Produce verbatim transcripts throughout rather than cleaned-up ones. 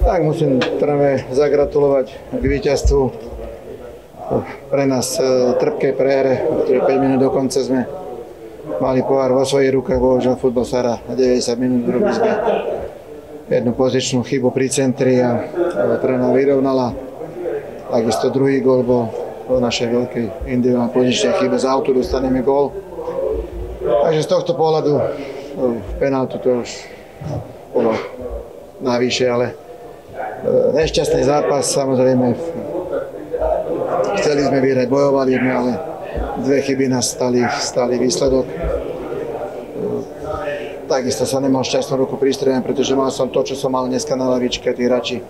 Tak musím trénerovi zagratulovať k víťazstvu. Pre nás trpké prehre, pretože päť minút do konca sme mali pohár vo svojich rukách, bohužiaľ futbal sa hrá na deväťdesiat minút, robili sme jednu pozičnú chybu pri centri a tréner vyrovnala. Takisto druhý gól bol po našej veľkej individuálnej pozičnej chybe, z autu dostaneme gól. Takže z tohto pohľadu penáltu to už bolo navyše, ale nešťastný zápas, samozrejme. Chceli sme vyhrať, bojovali sme, ale dve chyby nás stali, stali výsledok. Takisto sa nemal šťastnú ruku pri strieľaní, pretože mal som to, čo som mal dneska na lavičke, tí hráči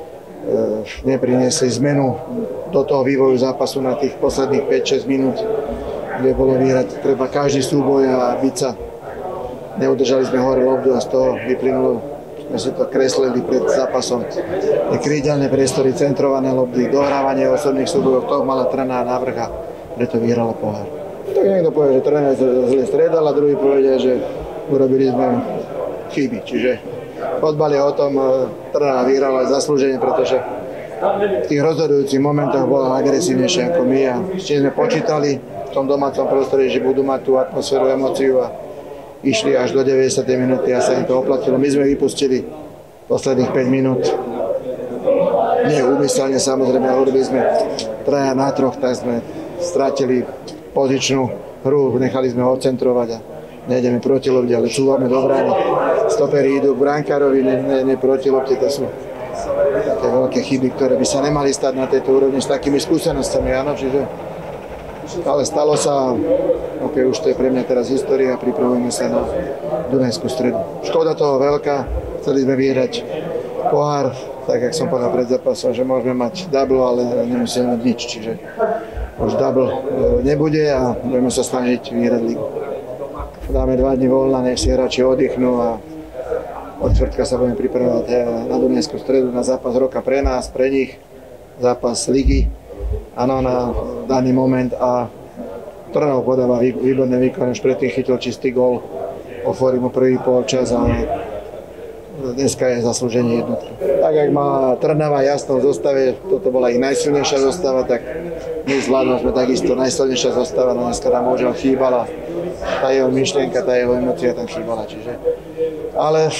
nepriniesli zmenu do toho vývoju zápasu na tých posledných päť šesť minút, kde bolo vyhrať treba každý súboj a byť sa. Neudržali sme hore lobdu a z toho vyplynulo, sme si to kreslili pred zápasom. Krídelné priestory, centrované lobdy, dohrávanie osobných súbojov, toho mala trénera návrh a preto vyhrala pohár. Tak niekto povie, že tréner zle striedal a druhý povedia, že urobili sme chyby. Čiže fotbal je o tom, tréner vyhral aj zaslúženie, pretože v tých rozhodujúcich momentoch bola agresívnejšia ako my a s čím sme počítali v tom domácom prostredí, že budú mať tú atmosféru, emóciu a išli až do deväťdesiatej minúty a sa im to oplatilo. My sme vypustili posledných päť minút. Nie úmyselne, samozrejme, ale urobili sme traja na troch, tak sme stratili pozičnú hru, nechali sme ho odcentrovať a nejdeme proti lopte, ale cúvame do brány. Stoperi idú k bránkárovi, ne, ne, ne proti lopte, to sú také veľké chyby, ktoré by sa nemali stať na tejto úrovni s takými skúsenostami, áno, čiže ale stalo sa, ok, už to je pre mňa teraz história, pripravujeme sa na Dunajskú Stredu. Škoda toho veľká, chceli sme vyhrať pohár, tak jak som povedal pred zápasom, že môžeme mať double, ale nemusíme mať nič, čiže už double nebude a budeme sa snažiť vyhrať ligu. Dáme dva dni voľna, nech si hráči oddychnú a od čtvrtka sa budeme pripravovať na Dunajskú Stredu, na zápas roka pre nás, pre nich, zápas ligy. Áno, na daný moment a Trnava podáva výborné výkony, už predtým chytil čistý gól, otvoril mu prvý polčas a dneska je zaslúženie jednotky. Tak, ak má Trnava jasno v zostave, toto bola ich najsilnejšia zostava, tak my s Hladom sme takisto najsilnejšia zostava, no dneska nám možno chýbala tá jeho myšlienka, tá jeho emócia tam chýbala, čiže ale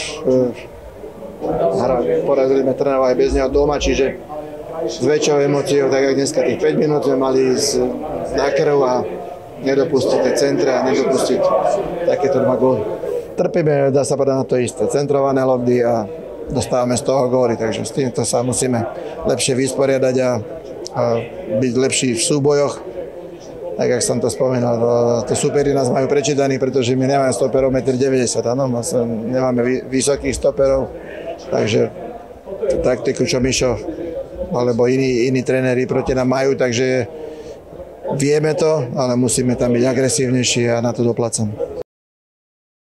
e, porazili sme Trnava aj bez neho doma, čiže s väčšou emóciou, tak ako dneska tých päť minút sme mali ísť na krv a nedopustiť tie centre a nedopustiť takéto dva góly. Trpíme, dá sa povedať na to isté, centrované lobby a dostávame z toho góly, takže s týmto sa musíme lepšie vysporiadať a, a byť lepší v súbojoch. Tak, jak som to spomenul, to superi nás majú prečítaní, pretože my nemáme stoperov jeden deväťdesiat m, áno, nemáme vysokých stoperov, takže taktiku, čo Mišo alebo iní, iní tréneri proti nám majú, takže vieme to, ale musíme tam byť agresívnejší a na to doplácam.